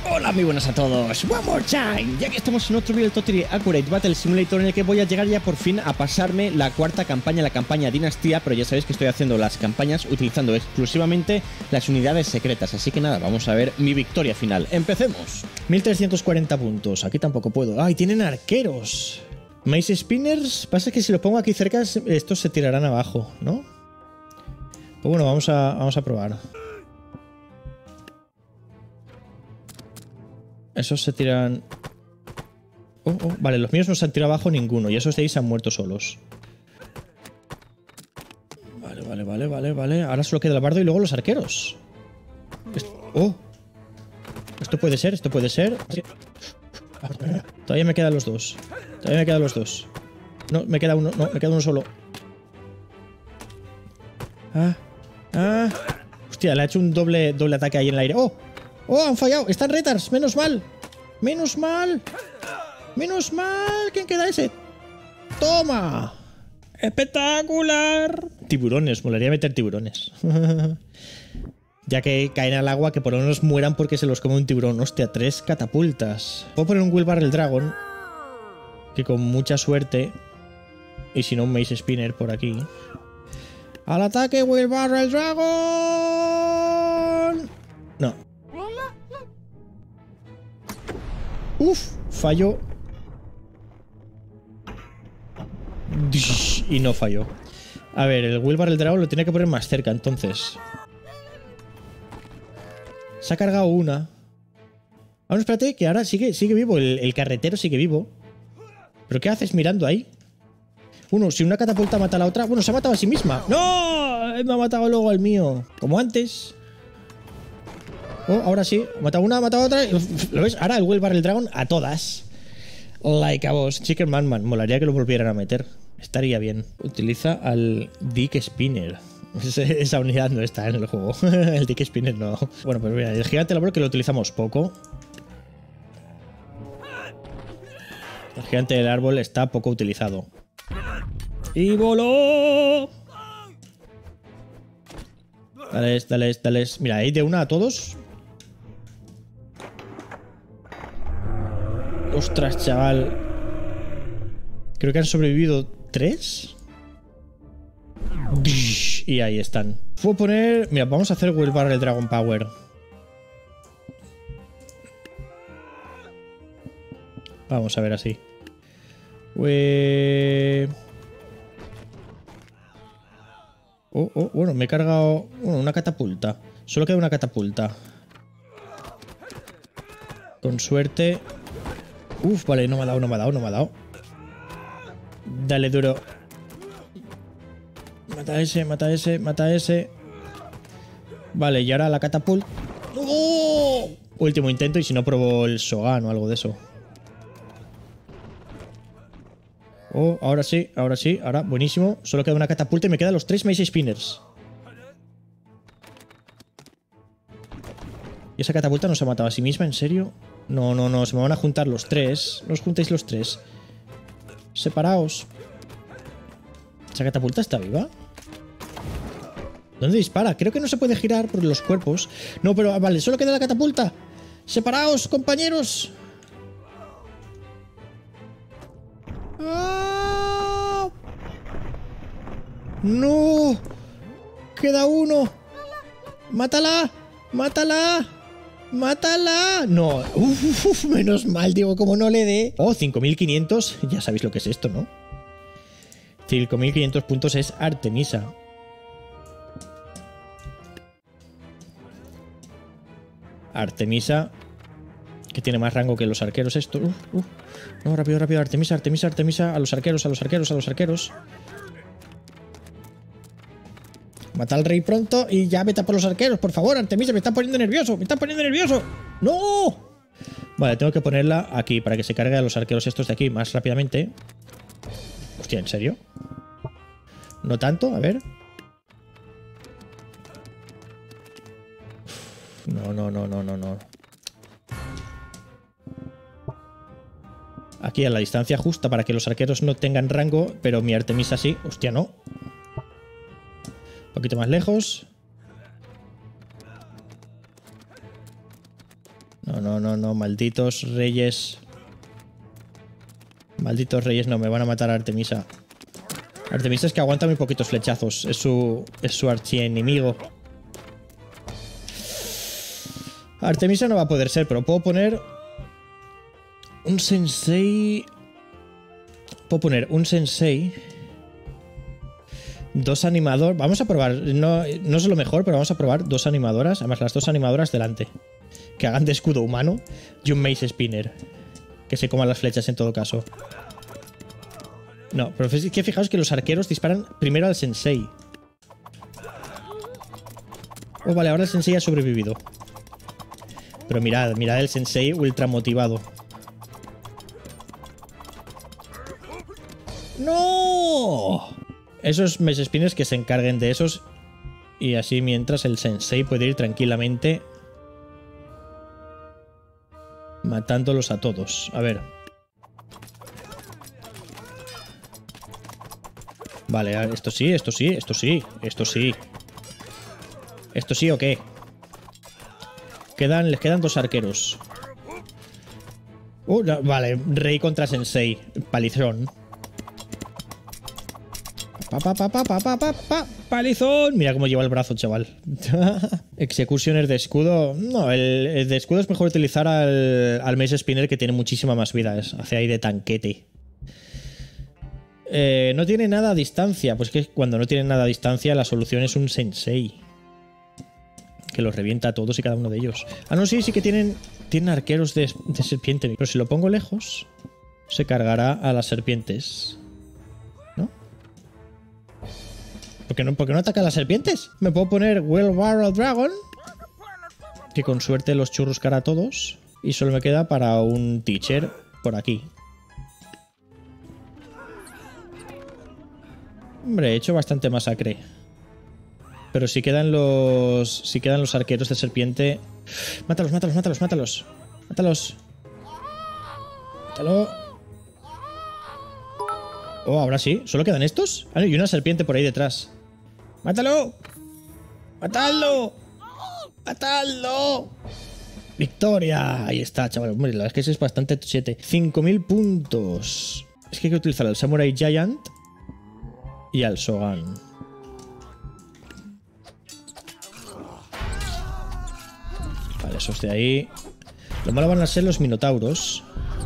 Hola, muy buenas a todos. One more time. Ya que estamos en otro video del Totally Accurate Battle Simulator, en el que voy a llegar ya por fin a pasarme la cuarta campaña, la campaña Dinastía, pero ya sabéis que estoy haciendo las campañas utilizando exclusivamente las unidades secretas, así que nada, vamos a ver mi victoria final. ¡Empecemos! 1340 puntos, aquí tampoco puedo. ¡Ay, tienen arqueros! Mace Spinners, pasa que si lo pongo aquí cerca, estos se tirarán abajo, ¿no? Pues bueno, vamos a probar. Esos se tiran... vale, los míos no se han tirado abajo ninguno y esos de ahí se han muerto solos. Vale. Ahora solo queda el bardo y luego los arqueros. Esto puede ser. Todavía me quedan los dos. No, me queda uno. No, me queda uno solo. Hostia, le ha hecho un doble ataque ahí en el aire. ¡Oh! Han fallado. Están retards. Menos mal. ¿Quién queda ese? ¡Toma! ¡Espectacular! Tiburones. Molaría meter tiburones. Ya que caen al agua, que por lo menos mueran porque se los come un tiburón. Hostia, 3 catapultas. Puedo poner un Wheelbarrel Dragon, que con mucha suerte, y si no un Mace Spinner por aquí. ¡Al ataque, Wheelbarrel Dragon! No. Falló. Y no falló. A ver, el Wheelbarrel Dragon lo tiene que poner más cerca, entonces. Se ha cargado una. Ahora espérate, que ahora sigue vivo. El carretero sigue vivo. ¿Pero qué haces mirando ahí? Si una catapulta mata a la otra... Bueno, se ha matado a sí misma. ¡No! Me ha matado luego al mío. Como antes. Ahora sí. Ha matado una, ha matado otra. ¿Lo ves? Ahora el Wheelbarrel Dragon a todas. Like a boss. Chicken Man. Molaría que lo volvieran a meter. Estaría bien. Utiliza al Dick Spinner. Esa unidad no está en el juego. El Dick Spinner no. Bueno, pues mira, el gigante labor que lo utilizamos poco. El gigante del árbol está poco utilizado. ¡Y voló! Dale. Mira, ahí de una a todos. Ostras, chaval. Creo que han sobrevivido 3. Y ahí están. Puedo poner... Mira, vamos a hacer Wheelbarrel Dragon Power. Vamos a ver así. Bueno, me he cargado... una catapulta. Solo queda una catapulta. Con suerte... vale, no me ha dado. Dale duro. Mata ese. Vale, y ahora la catapulta. Último intento y si no pruebo el Shogun o algo de eso. Ahora sí. Ahora, buenísimo. Solo queda una catapulta y me quedan los 3 Mace Spinners. ¿Y esa catapulta no se ha matado a sí misma? ¿En serio? No, se me van a juntar los 3. No os juntéis los 3. Separaos. ¿Esa catapulta está viva? ¿Dónde dispara? Creo que no se puede girar por los cuerpos. No, pero vale, solo queda la catapulta. ¡Separaos, compañeros! ¡Ah! ¡No! ¡Queda uno! ¡Mátala! No, menos mal, digo, como no le dé. 5500, ya sabéis lo que es esto, ¿no? 5500 puntos es Artemisa. Artemisa, que tiene más rango que los arqueros esto. No, rápido, Artemisa, a los arqueros. Mata al rey pronto y ya vete a por los arqueros, por favor, Artemisa, me está poniendo nervioso. ¡No! Vale, tengo que ponerla aquí para que se cargue a los arqueros estos de aquí más rápidamente. Hostia, ¿en serio? No tanto, a ver. No. Aquí a la distancia justa para que los arqueros no tengan rango, pero mi Artemisa sí. Hostia, no. Un poquito más lejos. No, no, no, no. Malditos reyes. Malditos reyes, no. Me van a matar a Artemisa. Artemisa es que aguanta muy poquitos flechazos. Es su archienemigo. Artemisa no va a poder ser, pero puedo poner un sensei. Puedo poner un sensei. Dos animadores. Vamos a probar. No es lo mejor, pero vamos a probar dos animadoras. Además, las dos animadoras delante. Que hagan de escudo humano. Y un Mace Spinner. Que se coman las flechas en todo caso. No, pero es que fijaos que los arqueros disparan primero al sensei. Oh, vale, ahora el sensei ha sobrevivido. Pero mirad el sensei ultra motivado. ¡No! Esos Mace Spinners que se encarguen de esos. Y así mientras el sensei puede ir tranquilamente matándolos a todos. A ver. Vale, esto sí, esto sí, esto sí, esto sí. ¿Esto sí o qué? Les quedan dos arqueros. No, vale, rey contra sensei. Palizón. Palizón. Mira cómo lleva el brazo, chaval. Executioner de escudo. No, el de escudo es mejor utilizar al Mace Spinner, que tiene muchísima más vida. Hace ahí de tanquete. No tiene nada a distancia. Pues que cuando no tiene nada a distancia, la solución es un sensei. Que los revienta a todos y cada uno de ellos. Ah, no, sí que tienen arqueros de serpiente. Pero si lo pongo lejos, se cargará a las serpientes. ¿No? ¿Por qué no ataca a las serpientes? Me puedo poner Well Barrel Dragon, que con suerte los churruscará a todos. Y solo me queda para un Teacher por aquí. Hombre, he hecho bastante masacre. Pero si quedan los arqueros de serpiente... Mátalos, mátalos, mátalos, mátalos. Mátalos. Mátalo. Oh, ahora sí. ¿Solo quedan estos? Ah, y una serpiente por ahí detrás. ¡Mátalo! ¡Matadlo! ¡Matadlo! ¡Victoria! Ahí está, chaval. Hombre, la verdad es que ese es bastante tochete. 5000 puntos. Es que hay que utilizar al Samurai Giant y al Shogun. Vale, esos de ahí. Lo malo van a ser los minotauros.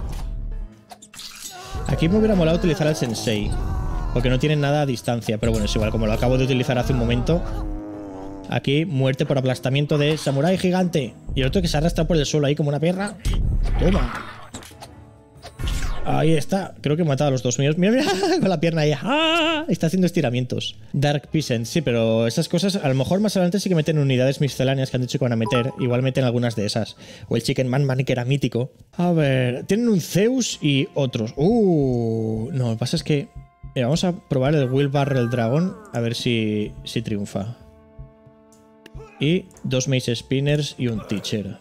Aquí me hubiera molado utilizar al sensei, porque no tienen nada a distancia. Pero bueno, es igual, como lo acabo de utilizar hace un momento. Aquí, muerte por aplastamiento de Samurai Gigante. Y el otro que se arrastra por el suelo ahí como una perra. Toma. Ahí está. Creo que he matado a los dos míos. Mira, mira, con la pierna ahí. ¡Ah! Está haciendo estiramientos. Dark Peasant. Sí, pero esas cosas a lo mejor más adelante sí que meten unidades misceláneas que han dicho que van a meter. Igual meten algunas de esas. O el Chicken Man que era mítico. A ver. Tienen un Zeus y otros. No, lo que pasa es que... Mira, vamos a probar el Will Barrel Dragon. A ver si triunfa. Y dos Mace Spinners y un Teacher.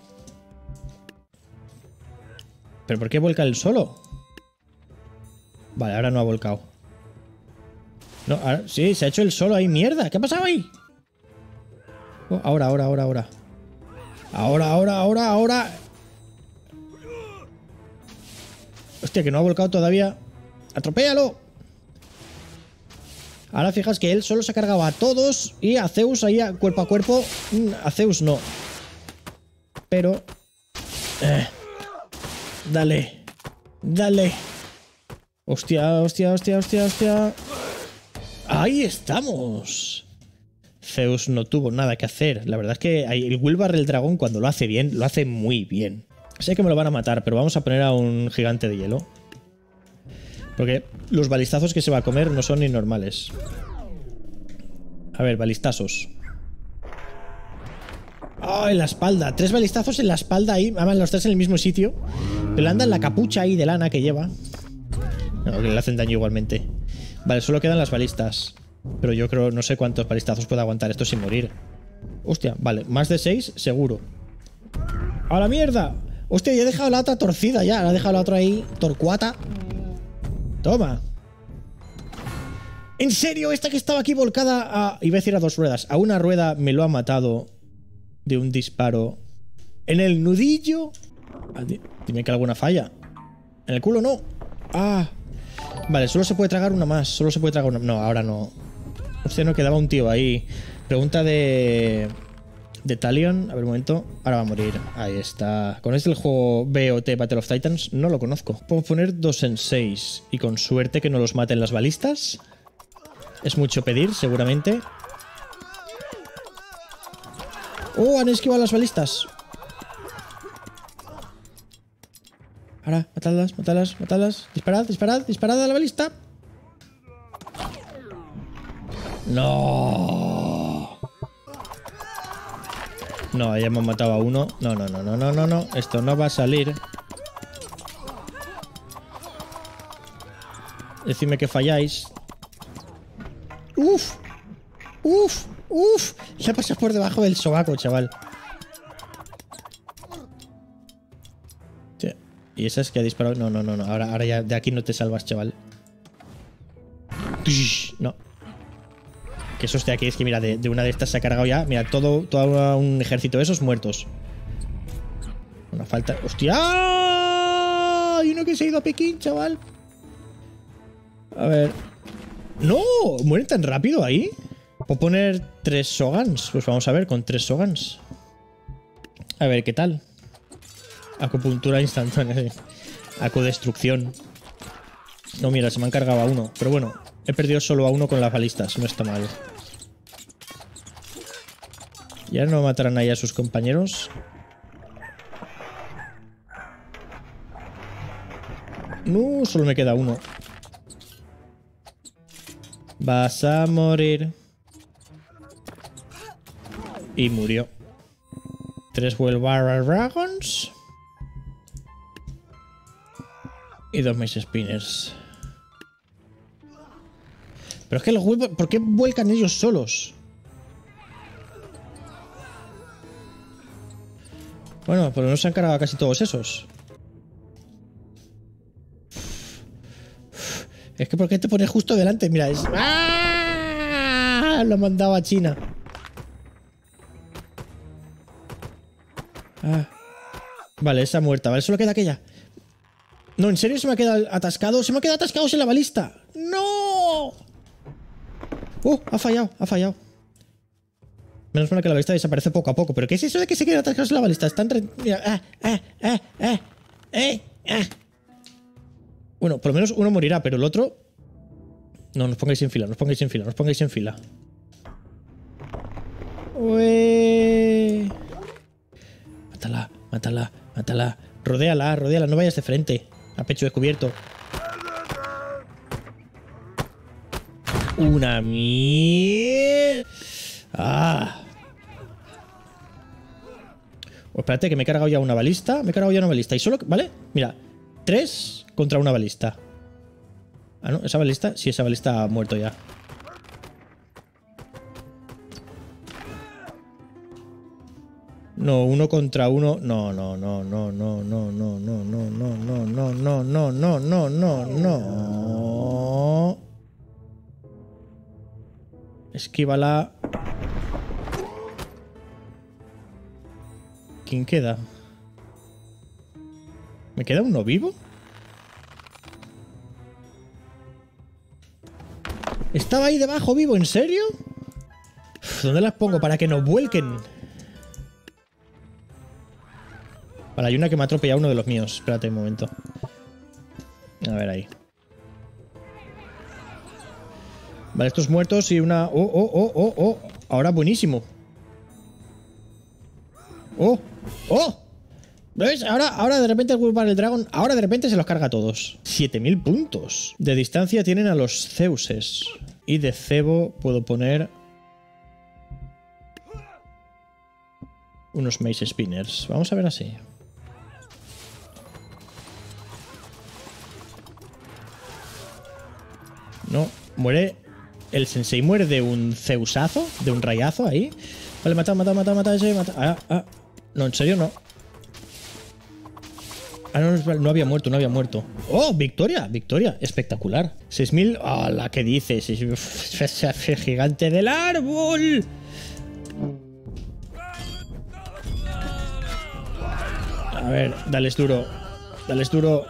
¿Pero por qué vuelca el solo? Vale, ahora no ha volcado. No, ahora, sí, se ha hecho el solo ahí. ¡Mierda! ¿Qué ha pasado ahí? Oh, ahora. Ahora. Hostia, que no ha volcado todavía. ¡Atropéalo! Ahora fijas que él solo se ha cargado a todos y a Zeus ahí cuerpo a cuerpo. A Zeus no. Pero... Dale. Hostia. ¡Ahí estamos! Zeus no tuvo nada que hacer. La verdad es que el Will Barrel Dragón, cuando lo hace bien, lo hace muy bien. Sé que me lo van a matar, pero vamos a poner a un gigante de hielo. Porque los balistazos que se va a comer no son ni normales. A ver, balistazos. ¡Oh, en la espalda! 3 balistazos en la espalda ahí. Además, los 3 en el mismo sitio. Pero le andan la capucha ahí de lana que lleva. No, que le hacen daño igualmente. Vale, solo quedan las balistas. Pero yo creo, no sé cuántos balistazos puede aguantar esto sin morir. Hostia, vale, más de 6 seguro. ¡A la mierda! Hostia, ya he dejado la otra torcida ya. La he dejado la otra ahí, torcuata. Toma. ¿En serio? Esta que estaba aquí volcada a... Iba a decir a 2 ruedas. A una rueda me lo ha matado de un disparo en el nudillo. Dime que alguna falla. En el culo no. Ah. Vale, solo se puede tragar una más. Solo se puede tragar una. No, ahora no. Hostia, no quedaba un tío ahí. Pregunta de Talion. A ver un momento. Ahora va a morir. Ahí está. ¿Conoces el juego BOT Battle of Titans? No lo conozco. Puedo poner 2 en 6. Y con suerte que no los maten las balistas. Es mucho pedir, seguramente. ¡Oh! Han esquivado las balistas. Ahora, matadlas, matadlas, matadlas. Disparad, disparad, disparad a la balista. No. No, ya hemos matado a uno. No, no, no, no, no, no, no. Esto no va a salir. Decidme que falláis. Uf. Uf. Uf. Le pasas por debajo del sobaco, chaval. Y esa es que ha disparado. No, no, no, no. Ahora ya de aquí no te salvas, chaval. No. Que eso esté aquí. Es que mira, de una de estas se ha cargado ya. Mira, todo un ejército de esos muertos. Una falta. ¡Hostia! Hay uno que se ha ido a Pekín, chaval. A ver. ¡No! ¿Mueren tan rápido ahí? ¿Puedo poner 3 Sogans? Pues vamos a ver, con 3 Sogans. A ver, ¿qué tal? Acupuntura instantánea. Acudestrucción. No, mira, se me han cargado a uno. Pero bueno, he perdido solo a uno con las balistas. No está mal. Ya no matarán ahí a sus compañeros. No, solo me queda uno. Vas a morir. Y murió. 3 Wellbarra Dragons. Y 2 Mace Spinners. Pero es que los huevos... ¿Por qué vuelcan ellos solos? Bueno, pues no se han cargado casi todos esos. Es que ¿por qué te pones justo delante? Mira, es... ¡Ah! Lo he mandado a China. Ah. Vale, esa muerta. Vale, solo queda aquella. No, ¿en serio se me ha quedado atascado? ¡Se me ha quedado atascado en la balista! ¡No! Ha fallado, ha fallado. Menos mal que la balista desaparece poco a poco. ¿Pero qué es eso de que se queden atascados en la balista? Están... Mira, Bueno, por lo menos uno morirá, pero el otro... No, nos pongáis en fila, nos pongáis en fila, nos pongáis en fila. Ué. Mátala, mátala, mátala. Rodéala, rodéala, no vayas de frente. A pecho descubierto. Una mierda. Ah. Pues espérate, que me he cargado ya una balista. Me he cargado ya una balista. Y solo... ¿Vale? Mira. 3 contra una balista. Ah, ¿no? ¿Esa balista? Sí, esa balista ha muerto ya. No, 1 contra 1. No, no, no, no, no, no, no, no, no, no, no, no, no, no, no, no, no, no. Esquívala. ¿Quién queda? ¿Me queda uno vivo? Estaba ahí debajo vivo, ¿en serio? ¿Dónde las pongo para que nos vuelquen? Vale, hay una que me ha atropellado uno de los míos. Espérate un momento. A ver ahí. Vale, estos muertos y una... ¡Oh! Ahora buenísimo. ¡Oh! ¿Ves? Ahora de repente el Wildbar el Dragon... Ahora de repente se los carga a todos. 7000 puntos. De distancia tienen a los Zeuses. Y de cebo puedo poner... unos Mace Spinners. Vamos a ver así. No, muere... El sensei muere de un Zeusazo, de un rayazo ahí. Vale, mata ese, mata. No, en serio no. No había muerto. ¡Oh, victoria! Victoria, espectacular. 6000, ¡hala! ¿Qué dices? ¡Es gigante del árbol! A ver, dales duro. Dales duro.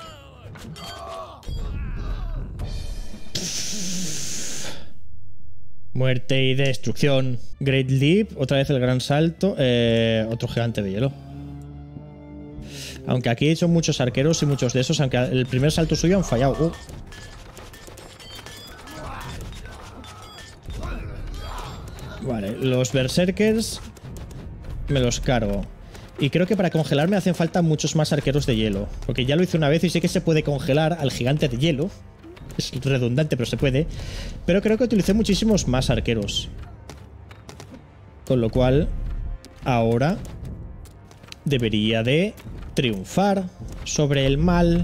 Muerte y destrucción. Great Leap, otra vez el gran salto. Otro gigante de hielo. Aunque aquí son muchos arqueros y muchos de esos, aunque el primer salto suyo han fallado. Vale, los berserkers me los cargo. Y creo que para congelarme hacen falta muchos más arqueros de hielo. Porque ya lo hice una vez y sé que se puede congelar al gigante de hielo. Es redundante, pero se puede. Pero creo que utilicé muchísimos más arqueros. Con lo cual, ahora debería de triunfar sobre el mal.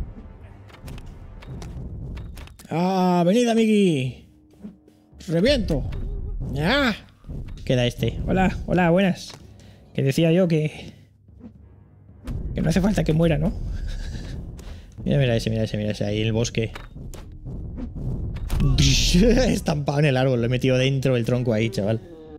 ¡Ah! ¡Venid, amigui! ¡Reviento! ¡Ah! Queda este. Hola, hola, buenas. Que decía yo que no hace falta que muera, ¿no? Mira, mira ese ahí en el bosque. Estampado en el árbol, lo he metido dentro del tronco ahí, chaval.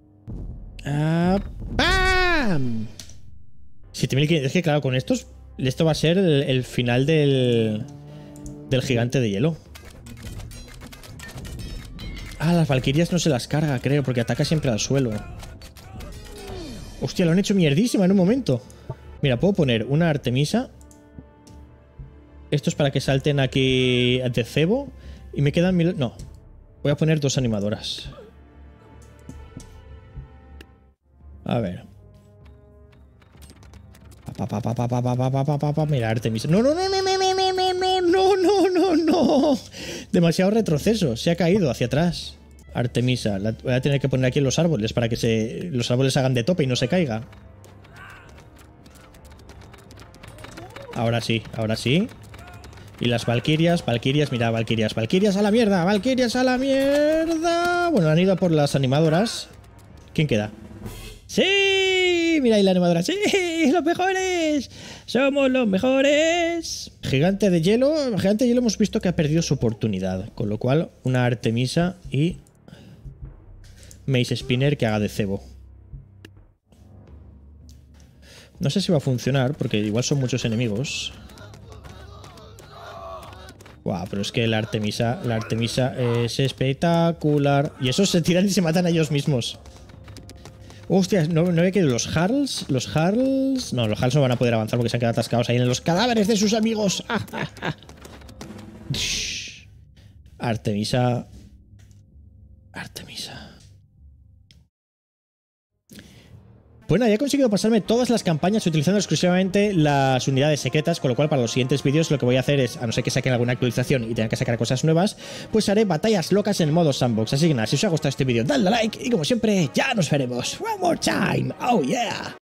¡Pam! 7500. Es que claro, con esto va a ser el final del gigante de hielo. Ah, las valquirias no se las carga, creo, porque ataca siempre al suelo. Hostia, lo han hecho mierdísima en un momento. Mira, puedo poner una Artemisa. Esto es para que salten aquí de cebo. Y me quedan mil... No. Voy a poner 2 animadoras. A ver. Mira, Artemisa. No, no, no, no, no, no, no, no, no, no, no, no. Demasiado retroceso. Se ha caído hacia atrás. Artemisa. La voy a tener que poner aquí en los árboles para que los árboles hagan de tope y no se caiga. Ahora sí, ahora sí. Y las valquirias, mira, valquirias a la mierda, valquirias a la mierda. Bueno, han ido por las animadoras. ¿Quién queda? ¡Sí! Mira ahí la animadora. ¡Sí! ¡Los mejores! ¡Somos los mejores! Gigante de hielo. Gigante de hielo hemos visto que ha perdido su oportunidad. Con lo cual, una Artemisa y Mace Spinner que haga de cebo. No sé si va a funcionar, porque igual son muchos enemigos. Guau, pero es que la Artemisa es espectacular. Y esos se tiran y se matan a ellos mismos. Hostia, no había quedado los Harls. Los Harls. No, los Harls no van a poder avanzar porque se han quedado atascados ahí en los cadáveres de sus amigos. Artemisa. Bueno, ya he conseguido pasarme todas las campañas utilizando exclusivamente las unidades secretas, con lo cual para los siguientes vídeos lo que voy a hacer es, a no ser que saquen alguna actualización y tengan que sacar cosas nuevas, pues haré batallas locas en modo sandbox. Así que nada, si os ha gustado este vídeo, dadle a like y como siempre, ya nos veremos. One more time. Oh yeah.